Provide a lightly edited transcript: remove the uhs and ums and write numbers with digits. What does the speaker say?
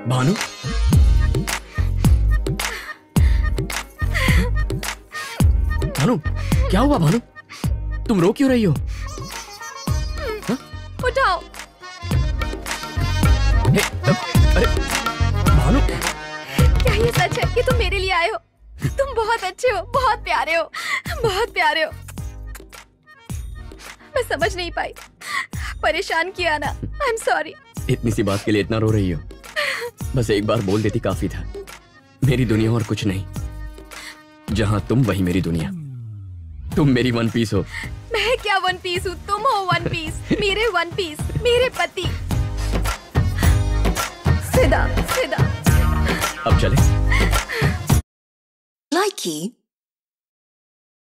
भानु, भानु, क्या हुआ भानु? तुम रो क्यों रही हो? उठाओ। अरे भानु, क्या ये सच है कि तुम मेरे लिए आए हो? तुम बहुत अच्छे हो, बहुत प्यारे हो, बहुत प्यारे हो। मैं समझ नहीं पाई, परेशान किया ना। I am sorry. इतनी सी बात के लिए इतना रो रही हो? बस एक बार बोल देती काफी था। मेरी दुनिया और कुछ नहीं। जहां तुम वही मेरी दुनिया। तुम मेरी वन पीस हो। मैं क्या वन पीस हूँ? तुम हो वन पीस, मेरे वन पीस, मेरे पति। सिदा, सिदा। अब चले। Likey